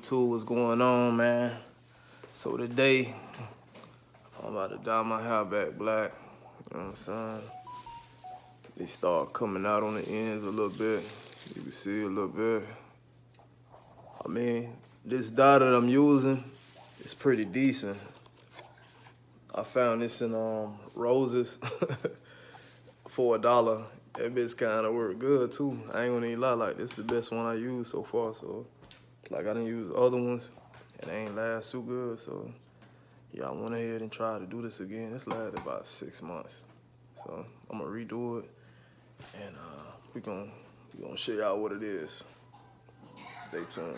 YouTube, what's going on, man? So today, I'm about to dye my hair back black, you know what I'm saying? They start coming out on the ends a little bit. You can see a little bit. I mean, this dye that I'm using is pretty decent. I found this in Roses for $1. That bitch kind of worked good too. I ain't gonna even lie, like this is the best one I used so far. So, like I didn't use other ones and they ain't last too good. So, yeah, I went ahead and tried to do this again. This lasted about 6 months. So I'm gonna redo it and we gonna show y'all what it is. Stay tuned.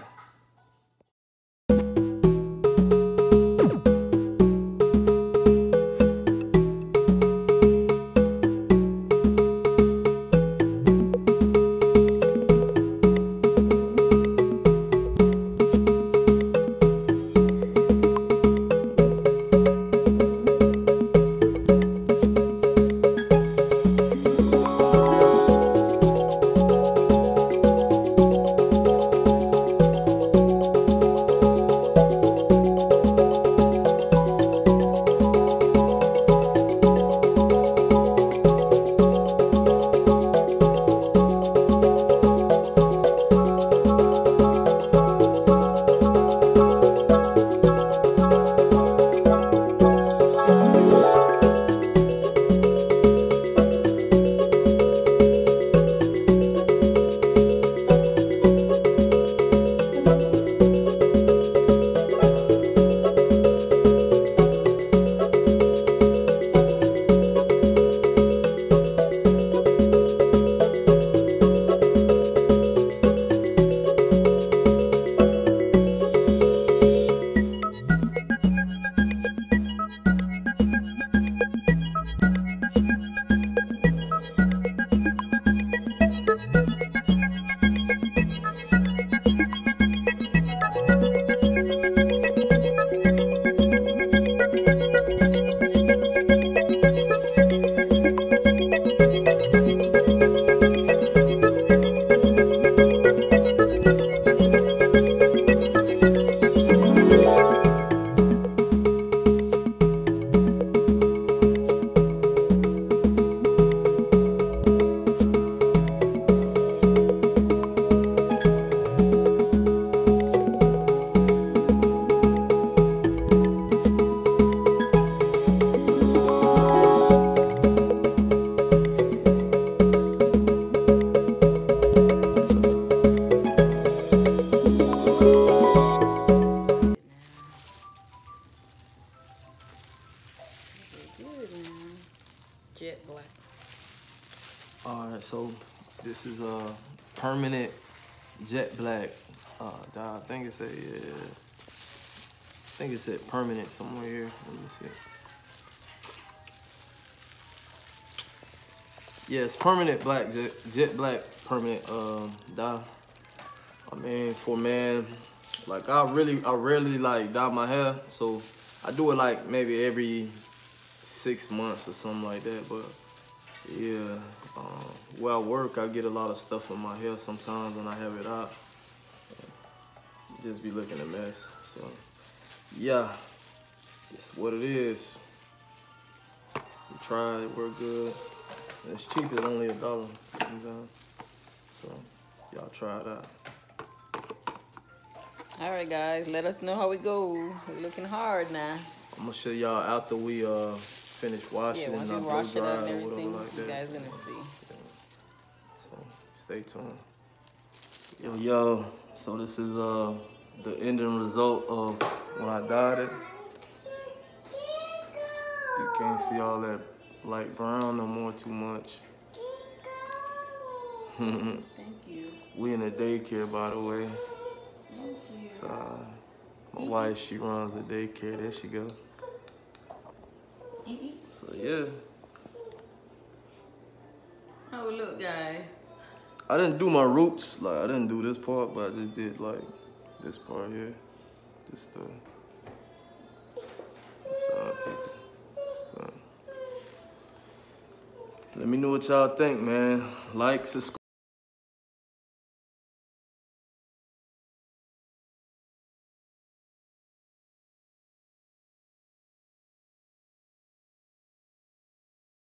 Jet black. All right, so this is a permanent jet black dye. I think it said permanent somewhere here. Let me see. Yeah, it's permanent black jet black permanent dye. I mean, for man, like I rarely like dye my hair, so I do it like maybe every 6 months or something like that. But yeah, where I work, I get a lot of stuff on my hair sometimes when I have it out. Just be looking a mess. So yeah, it's what it is. We tried, it worked good. It's cheap, it's only $1. So y'all try it out. All right, guys, let us know how we go. We're looking hard now. I'm gonna show y'all after we finish washing once and we blow wash it dry up and or whatever everything, like that. you guys gonna see. Yeah. So stay tuned. Yo, so this is the ending result of when I dyed it. You can't see all that light brown no more too much. Thank you. We in a daycare, by the way. Thank you. So my wife, she runs the daycare. There she go. So yeah. Oh, look, guys. I didn't do my roots, like I didn't do this part, but I just did like this part here. Just side piece. Let me know what y'all think, man. Like, subscribe.